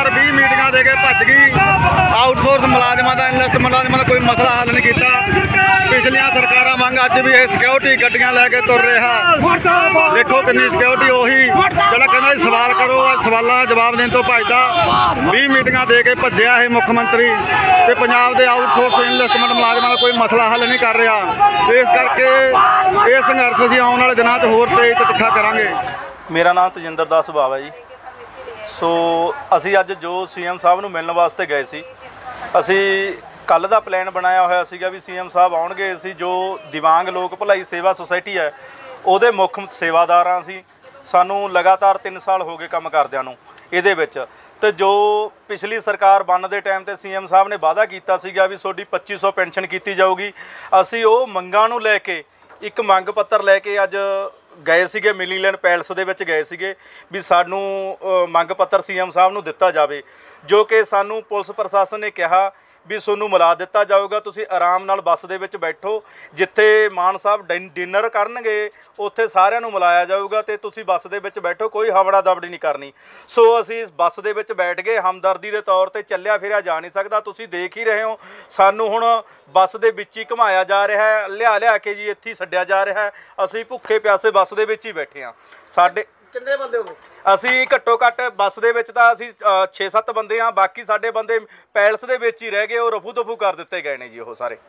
सरकार 20 मीटिंगां दे के भज गई। आउटसोर्स मुलाजमां दा इनवैस्ट मुलाजमां दा कोई मसला हल नहीं किया। पिछलियां सरकारां वांग अज भी ये सिक्योरिटी गड्डियां लैके तुर रहा। देखो कितनी सिक्योरिटी उही जिहड़ा कहंदा सवाल करो सवालों का जवाब देने तो भजदा। 20 मीटिंगां दे के भज्जिया है मुख्य मंत्री ते पंजाब दे आउटसोर्स इनवैस्टमेंट मुलाजमां दा कोई मसला हल नहीं कर रहा। इस करके ये संघर्ष असीं आउण वाले दिनां 'च होर तेज ते तिखा करांगे। मेरा नाम तजिंदर दास सुभाव है जी। सो असी अज जो CM साहब नूं मिलण वास्ते गए सी, असी कल का प्लैन बनाया होया सीगा भी CM साहब आउणगे। असी जो दिवांग लोक भलाई सेवा सोसाइटी है उहदे मुख सेवादार हाँ। असी सानू लगातार 3 साल हो गए काम करदिआं नूं इहदे विच। ते जो पिछली सरकार बनने के टाइम ते CM साहब ने वादा किया सीगा भी तुहाडी 2500 पेंशन की जाऊगी। असी वो मंगां नूं लैके एक मंग पत्र लैके अज गए सीगे मिलीलैंड पैलस दे विच गए सीगे भी सानू मंग पत्र CM साहब नूं दिता जावे, जो कि सानू पुलिस प्रशासन ने कहा भी सोनू मिला दिता जाऊगा। तुसी आराम नाल बस दे विच बैठो, जिथे मान साहब डिनर करनगे उत्थे सारिਆਂ ਨੂੰ मिलाया जाऊगा ते तुसी बस दे विच बैठो, कोई हवड़ा दवड़ी नहीं करनी। सो असी इस बस दे विच बैठ गए। हमदर्दी के तौर पर चलिया फिरिया जा नहीं सकता। तुसी देख ही रहे हो सानू हुण बस दे विच ही घुमाया जा रहा है, लिया के जी इत्थे छड्डिया जा रहा है। असी भुखे प्यासे बस दे विच ही बैठे हाँ। साडे कितने बंदे हो? असी घट्टो घट्ट बस दे विच तां असी 6-7 बंदे हाँ। बाकी साडे बंदे पैलस दे विच ही रह गए, और रफू दफू कर दिते गए ने जी। वो सारे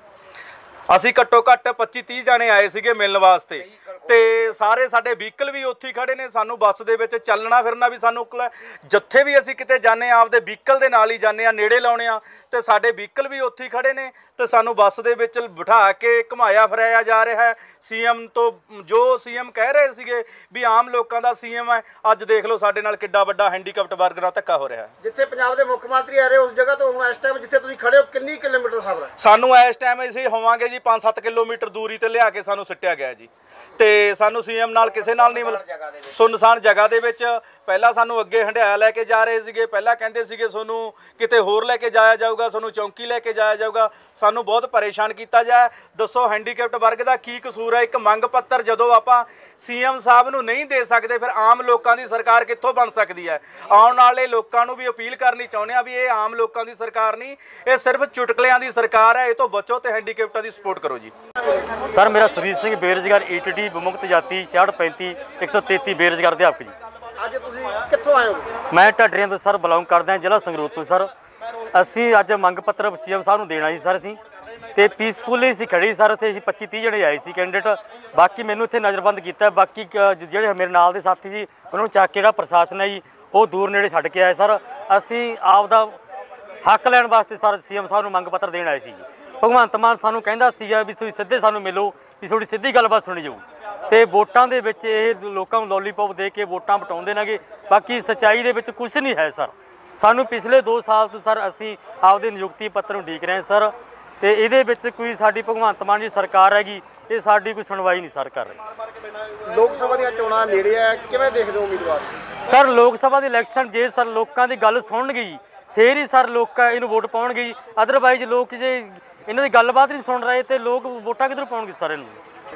असी घट्टो घट्ट 25-30 जाने आए सीगे मिलण वास्ते, ते सारे साडे व्हीकल भी उत्थे खड़े ने। सानू बस दे विच चलना फिरना भी सानू जिथे भी असी किते जाने आपदे व्हीकल दे नाल ही जाने, नेड़े लाउने आ, ते साडे व्हीकल भी उत्थे खड़े ने। ते सानू बस दे विच बिठा के घुमाया फिराया जा रहा है। CM तो जो CM कह रहे सीगे भी आम लोगों का CM है, अज देख लो साडे नाल किड्डा वड्डा हैंडीकैप्ट वर्ग नाल धक्का हो रहा है। जिथे पंजाब दे मुख्य मंत्री आ रहे उस जगह तो हुण इस टाइम जिथे तुसीं खड़े हो कितनी किलोमीटर सफर है? सानू इस टाइम असीं होवांगे जी 5-7 किलोमीटर दूरी ते लिया के सानू सिट्टिया गया जी। ते सानू CM नाल किसे नाल नहीं मिल सुनसान जगह दे विच पहला सानू अगे हंडिया लैके जा रहे सीगे। पहला कहंदे सीगे सोनू किते होर लैके जाया जाऊगा, सोनू चौंकी लैके जाया जाऊगा। सानू बहुत परेशान किया जाए। दसो हैंडीकैप्ट वर्ग का की कसूर है? एक मंग पत्र जदों आपां CM साहब नूं नहीं दे सकते, फिर आम लोगों की सरकार कित्थों बन सकती है? आउण वाले लोगों नूं भी अपील करनी चाहुंदे आ भी ये आम लोगों की सरकार नहीं, ये सिर्फ चुटकलियां की सरकार है। ये तो बचो तो हैंडीकैप्टां की सपोर्ट करो जी। सर मेरा सुरजीत सिंह बेरोजगार ETT विमुक्त जाति 6635 133 बेरोजगार अध्यापक जी। ਅੱਜ ਤੁਸੀਂ ਕਿੱਥੋਂ ਆਏ ਹੋ? मैं ਢੱਡਰੀਆਂ ਤੋਂ ਸਰ ਬਿਲੋਂਗ ਕਰਦਾ ਹਾਂ, ਜ਼ਿਲ੍ਹਾ ਸੰਗਰੂਰ ਤੋਂ। ਸਰ ਅਸੀਂ ਅੱਜ ਮੰਗ ਪੱਤਰ CM ਸਾਹਿਬ ਨੂੰ ਦੇਣਾ ਸੀ ਸਰ। ਅਸੀਂ ਤੇ ਪੀਸਫੁਲੀ ਅਸੀਂ ਖੜੇ ਸਰ। ਉੱਥੇ ਅਸੀਂ 25-30 ਜਣੇ ਆਏ ਸੀ ਕੈਂਡੀਡੇਟ। ਬਾਕੀ ਮੈਨੂੰ ਇੱਥੇ ਨਜ਼ਰਬੰਦ ਕੀਤਾ। ਬਾਕੀ ਜਿਹੜੇ ਮੇਰੇ ਨਾਲ ਦੇ ਸਾਥੀ ਜੀ ਉਹਨਾਂ ਨੂੰ ਚੱਕ ਕੇ ਜਿਹੜਾ ਪ੍ਰਸ਼ਾਸਨ ਹੈ ਜੀ ਉਹ ਦੂਰ ਨੇੜੇ ਛੱਡ ਕੇ ਆਏ ਸਰ। ਅਸੀਂ ਆਪ ਦਾ ਹੱਕ ਲੈਣ ਵਾਸਤੇ ਸਰ CM ਸਾਹਿਬ ਨੂੰ ਮੰਗ ਪੱਤਰ ਦੇਣ ਆਏ ਸੀ। ਭਗਵੰਤ ਮਾਨ ਸਾਨੂੰ ਕਹਿੰਦਾ ਸੀਗਾ ਵੀ ਤੁਸੀਂ ਸਿੱਧੇ ਸਾਨੂੰ ਮਿਲੋ, ਵੀ ਤੁਹਾਡੀ ਸਿੱਧੀ ਗੱਲਬਾਤ ਸੁਣੀ ਜਾਊ। ਤੇ ਵੋਟਾਂ ਦੇ ਵਿੱਚ ਇਹ ਲੋਕਾਂ ਨੂੰ ਲੋਲੀਪੌਪ ਦੇ ਕੇ ਵੋਟਾਂ ਵਟਾਉਂਦੇ ਨੇਗੇ। ਬਾਕੀ ਸੱਚਾਈ ਦੇ ਵਿੱਚ ਕੁਛ ਨਹੀਂ ਹੈ ਸਰ। ਸਾਨੂੰ ਪਿਛਲੇ 2 ਸਾਲ ਤੋਂ ਸਰ ਅਸੀਂ ਆਪਦੇ ਨਿਯੁਕਤੀ ਪੱਤਰ ਨੂੰ ਉਡੀਕ ਰਹੇ ਸਰ। ਤੇ ਇਹਦੇ ਵਿੱਚ ਕੋਈ ਸਾਡੀ ਭਗਵੰਤ ਮਾਨ ਦੀ ਸਰਕਾਰ ਹੈਗੀ, ਇਹ ਸਾਡੀ ਕੋਈ ਸੁਣਵਾਈ ਨਹੀਂ ਸਰ ਕਰ ਰਹੀ। ਲੋਕ ਸਭਾ ਦੀਆਂ ਚੋਣਾਂ ਨੇੜੇ ਆ, ਕਿਵੇਂ ਦੇਖਦੇ ਹੋ ਉਮੀਦਵਾਰ? ਸਰ ਲੋਕ ਸਭਾ ਦੀ ਇਲੈਕਸ਼ਨ ਜੇ ਸਰ ਲੋਕਾਂ ਦੀ ਗੱਲ ਸੁਣਨਗੇ ਜੀ ਫੇਰ ਹੀ ਸਰ ਲੋਕ ਇਹਨੂੰ ਵੋਟ ਪਾਉਣਗੇ ਜੀ। ਅਦਰਵਾਈਜ਼ ਲੋਕ ਜੇ ਇਹਨਾਂ ਦੀ ਗੱਲਬਾਤ ਨਹੀਂ ਸੁਣ ਰਹੇ ਤੇ ਲੋਕ ਵੋਟਾਂ ਕਿੱਧਰ ਪਾਉਣਗੇ ਸਰ ਇਹਨੂੰ?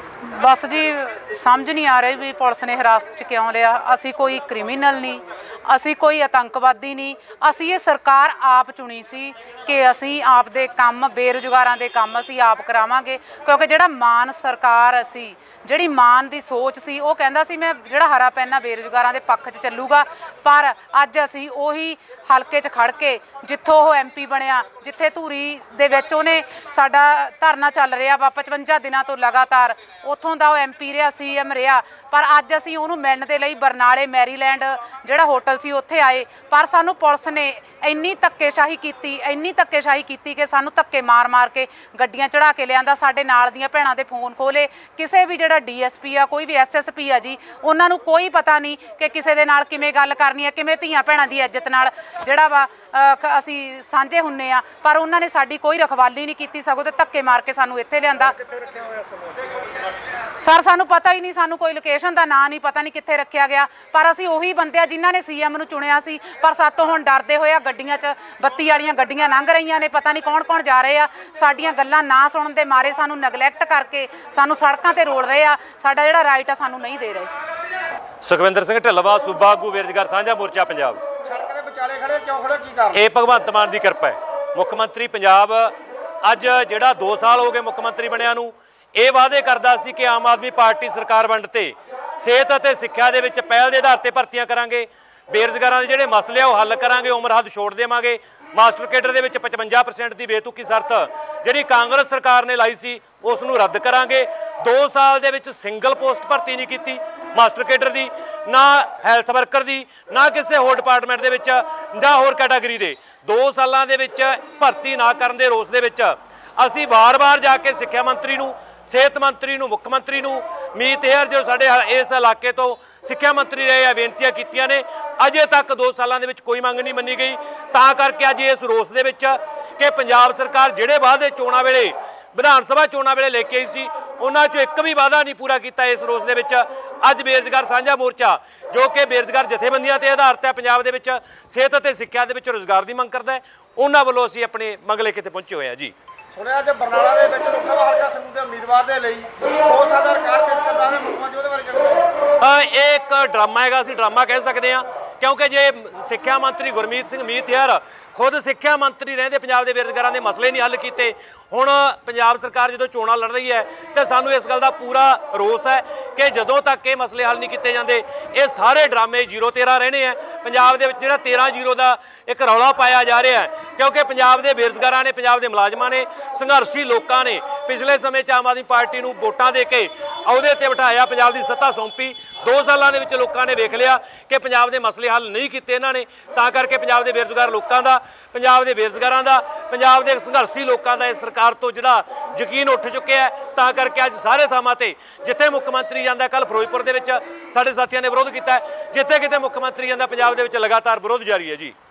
बस जी समझ नहीं आ रही भी पुलिस ने हिरासत च क्यों लिया। असी कोई क्रिमिनल नहीं, असी कोई आतंकवादी नहीं। असी ये सरकार आप चुनी सी कि असी आप दे काम बेरोजगारां दे काम असी आप करावांगे, क्योंकि जिहड़ा मान सरकार असी जिहड़ी मान दी सोच सी वो कहंदा सी मैं जिहड़ा हरा पैना बेरोजगारां दे पक्ष च चलूगा। पर अज असी उही हलके च खड़ के जिथों वो MP बनिया, जिथे धूरी दे विच उहने साडा धरना चल रहा वा 55 दिनां तो लगातार, ਉੱਥੋਂ ਦਾ ਉਹ MP ਰਿਹਾ CM ਰਿਹਾ। पर अज असी उन्होंने मिलने के लिए बरनाले मैरीलैंड जोड़ा होटल से उत्थे आए, पर सानू पुलिस ने इन्नी धक्केशाही की कि सानू धक्के मार मार के गड्डियां चढ़ा के लिया। साडे नाल दियां भैणां दे फोन खोले, किसी भी जोड़ा DSP आ कोई भी SSP आ जी, उन्होंने कोई पता नहीं कि किसी दे नाल किवें गल करनी है, किवें धीआं भैणां दी इज्जत नाल जिहड़ा वा असी सांझे हुन्ने आ। पर उन्होंने साडी कोई रखवाली नहीं की, सगों ते धक्के मार के सानू इत्थे लिआंदा। सर सानू पता ही नहीं, सानू कोई लोकेशन का नाम नहीं पता, नहीं कित्थे रखा गया। पर असी उही बंदे जिन्हां ने CM नूं चुनिया सी, पर सातों हुण डरदे होए गड्डियां च बत्ती वालियां गड्डियां लंघ रहीआं ने, पता नहीं कौन कौन जा रहे आ। साडीआं गल्लां ना सुणन दे मारे सानू नगलैक्ट करके सानू सड़कां ते रोल रहे आ, साडा जिहड़ा राइट आ सानू नहीं दे रहे। सुखविंदर सिंह ढिल्लों, सूबा आगू बेरोजगार सांझा मोर्चा पंजाब। ਵਿਚਾਲੇ ਖੜੇ ਕਿਉਂ ਖੜੇ ਕੀ ਕਾਰਨ? ਇਹ ਭਗਵੰਤ ਮਾਨ ਦੀ ਕਿਰਪਾ ਹੈ। ਮੁੱਖ ਮੰਤਰੀ ਪੰਜਾਬ ਅੱਜ ਜਿਹੜਾ 2 ਸਾਲ ਹੋ ਗਏ ਮੁੱਖ ਮੰਤਰੀ ਬਣਿਆ ਨੂੰ, ਇਹ ਵਾਅਦੇ ਕਰਦਾ ਸੀ ਕਿ ਆਮ ਆਦਮੀ ਪਾਰਟੀ ਸਰਕਾਰ ਵੰਡ ਤੇ ਸਿਹਤ ਅਤੇ ਸਿੱਖਿਆ ਦੇ ਵਿੱਚ ਪਹਿਲ ਦੇ ਆਧਾਰ ਤੇ ਭਰਤੀਆਂ ਕਰਾਂਗੇ, ਬੇਰੁਜ਼ਗਾਰਾਂ ਦੇ ਜਿਹੜੇ ਮਸਲੇ ਆ ਉਹ ਹੱਲ ਕਰਾਂਗੇ, ਉਮਰ ਹੱਦ ਛੋੜ ਦੇਵਾਂਗੇ, ਮਾਸਟਰ ਕੇਡਰ ਦੇ ਵਿੱਚ 55% ਦੀ ਬੇਤੁਕੀ ਸ਼ਰਤ ਜਿਹੜੀ ਕਾਂਗਰਸ ਸਰਕਾਰ ਨੇ ਲਾਈ ਸੀ ਉਸ ਨੂੰ ਰੱਦ ਕਰਾਂਗੇ। 2 ਸਾਲ ਦੇ ਵਿੱਚ ਸਿੰਗਲ ਪੋਸਟ ਭਰਤੀ ਨਹੀਂ ਕੀਤੀ ਮਾਸਟਰ ਕੇਡਰ ਦੀ, ਨਾ ਹੈਲਥ ਵਰਕਰ ਦੀ, ਨਾ ਕਿਸੇ ਹੋਰ ਡਿਪਾਰਟਮੈਂਟ ਦੇ ਵਿੱਚ ਜਾਂ ਹੋਰ ਕੈਟਾਗਰੀ ਦੇ। 2 ਸਾਲਾਂ ਦੇ ਵਿੱਚ ਭਰਤੀ ਨਾ ਕਰਨ ਦੇ ਰੋਸ ਦੇ ਵਿੱਚ ਅਸੀਂ ਵਾਰ-ਵਾਰ ਜਾ ਕੇ ਸਿੱਖਿਆ ਮੰਤਰੀ ਨੂੰ, ਸਿਹਤ ਮੰਤਰੀ ਨੂੰ, ਮੁੱਖ ਮੰਤਰੀ ਨੂੰ, ਮੀਤ ਹੇਅਰ ਜੋ ਸਾਡੇ ਇਸ ਇਲਾਕੇ ਤੋਂ ਸਿੱਖਿਆ ਮੰਤਰੀ ਰਹੇ ਆ, ਬੇਨਤੀਆਂ ਕੀਤੀਆਂ ਨੇ। ਅਜੇ ਤੱਕ 2 ਸਾਲਾਂ ਦੇ ਵਿੱਚ ਕੋਈ ਮੰਗ ਨਹੀਂ ਮੰਨੀ ਗਈ। ਤਾਂ ਕਰਕੇ ਅੱਜ ਇਸ ਰੋਸ ਦੇ ਵਿੱਚ ਕਿ ਪੰਜਾਬ ਸਰਕਾਰ ਜਿਹੜੇ ਵਾਅਦੇ ਚੋਣਾਂ ਵੇਲੇ, ਵਿਧਾਨ ਸਭਾ ਚੋਣਾਂ ਵੇਲੇ ਲੈ ਕੇ ਆਈ ਸੀ, ਉਹਨਾਂ 'ਚੋਂ ਇੱਕ ਵੀ ਵਾਅਦਾ ਨਹੀਂ ਪੂਰਾ ਕੀਤਾ। ਇਸ ਰੋਸ ਦੇ ਵਿੱਚ ਅੱਜ ਬੇਰੁਜ਼ਗਾਰ ਸਾਂਝਾ ਮੋਰਚਾ, ਜੋ ਕਿ ਬੇਰੁਜ਼ਗਾਰ ਜਥੇਬੰਦੀਆਂ ਤੇ ਆਧਾਰਿਤ ਹੈ, ਪੰਜਾਬ ਦੇ ਵਿੱਚ ਸਿਹਤ ਅਤੇ ਸਿੱਖਿਆ ਦੇ ਵਿੱਚ ਰੁਜ਼ਗਾਰ ਦੀ ਮੰਗ ਕਰਦਾ ਹੈ, ਉਹਨਾਂ ਵੱਲੋਂ ਅਸੀਂ ਆਪਣੇ ਮੰਗ ਲੈ ਕੇ ਇੱਥੇ ਪਹੁੰਚੇ ਹੋਏ ਹਾਂ ਜੀ। ਸੁਣਿਆ ਅੱਜ ਬਰਨਾਲਾ ਦੇ ਵਿੱਚ ਲੋਕ ਸਭਾ ਹਲਕਾ ਸੰਗਰੂਰ ਦੇ ਉਮੀਦਵਾਰ ਦੇ ਲਈ 2 ਸਾਲ ਦਾ ਰਿਕਾਰਡ ਪੇਸ਼ ਕਰਦਾ ਹੈ ਮੁੱਖ ਮੰਤਰੀ, ਉਹਦੇ ਬਾਰੇ ਜਾਣੋ। ਇਹ ਇੱਕ ਡਰਾਮਾ ਹੈਗਾ, ਅਸੀਂ ਡਰਾਮਾ ਕਹਿ ਸਕਦੇ ਹਾਂ, ਕਿਉਂਕਿ ਜੇ ਸਿੱਖਿਆ ਮੰਤਰੀ ਗੁਰਮੀਤ ਸਿੰਘ ਮੀਤ ਹੇਅਰ ਖੁਦ ਸਿੱਖਿਆ ਮੰਤਰੀ ਰਹਿੰਦੇ ਪੰਜਾਬ ਦੇ ਬੇਰੁਜ਼ਗਾਰਾਂ ਦੇ ਮਸਲੇ ਨਹੀਂ ਹੱਲ ਕੀਤੇ, ਹੁਣ ਪੰਜਾਬ ਸਰਕਾਰ ਜਦੋਂ ਚੋਣਾਂ ਲੜ ਰਹੀ ਹੈ ਤੇ ਸਾਨੂੰ ਇਸ ਗੱਲ ਦਾ ਪੂਰਾ ਰੋਸ ਹੈ ਕਿ ਜਦੋਂ ਤੱਕ ਇਹ ਮਸਲੇ ਹੱਲ ਨਹੀਂ ਕੀਤੇ ਜਾਂਦੇ ਇਹ ਸਾਰੇ ਡਰਾਮੇ 0-13 ਰਹਿਣੇ ਆ। ਪੰਜਾਬ ਦੇ ਵਿੱਚ ਜਿਹੜਾ 13-0 ਦਾ ਇੱਕ ਰੌਲਾ ਪਾਇਆ ਜਾ ਰਿਹਾ ਹੈ, ਕਿਉਂਕਿ ਪੰਜਾਬ ਦੇ ਬੇਰੁਜ਼ਗਾਰਾਂ ਨੇ, ਪੰਜਾਬ ਦੇ ਮੁਲਾਜ਼ਮਾਂ ਨੇ, ਸੰਘਰਸ਼ੀ ਲੋਕਾਂ ਨੇ ਪਿਛਲੇ ਸਮੇਂ 'ਚ ਆਮ ਆਦਮੀ ਪਾਰਟੀ ਨੂੰ ਵੋਟਾਂ ਦੇ ਕੇ ਅਹੁਦੇ ਤੇ ਬਿਠਾਇਆ, ਪੰਜਾਬ ਦੀ ਸੱਤਾ ਸੌਂਪੀ। 2 ਸਾਲਾਂ ਦੇ ਵਿੱਚ ਲੋਕਾਂ ਨੇ ਵੇਖ ਲਿਆ ਕਿ ਪੰਜਾਬ ਦੇ ਮਸਲੇ ਹੱਲ ਨਹੀਂ ਕੀਤੇ ਇਹਨਾਂ ਨੇ, ਤਾਂ ਕਰਕੇ ਪੰਜਾਬ ਦੇ ਬੇਰੁਜ਼ਗਾਰ ਲੋਕਾਂ ਦਾ, ਪੰਜਾਬ ਦੇ ਬੇਰੁਜ਼ਗਾਰਾਂ ਦਾ, ਪੰਜਾਬ ਦੇ ਸੰਘਰਸ਼ੀ ਲੋਕਾਂ ਦਾ ਇਸ ਸਰਕਾਰ ਤੋਂ ਜਿਹੜਾ ਯਕੀਨ ਉੱਠ ਚੁੱਕਿਆ ਹੈ। ਤਾਂ ਕਰਕੇ ਅੱਜ ਸਾਰੇ ਥਾਵਾਂ ਤੇ ਜਿੱਥੇ ਮੁੱਖ ਮੰਤਰੀ ਜਾਂਦਾ, ਕੱਲ ਫਿਰੋਜ਼ਪੁਰ ਦੇ ਵਿੱਚ ਸਾਡੇ ਸਾਥੀਆਂ ਨੇ ਵਿਰੋਧ ਕੀਤਾ, ਜਿੱਥੇ ਕਿਤੇ ਮੁੱਖ ਮੰਤਰੀ ਜਾਂਦਾ ਪੰਜਾਬ ਦੇ ਵਿੱਚ ਲਗਾਤਾਰ ਵਿਰੋਧ ਜਾਰੀ ਹੈ ਜੀ।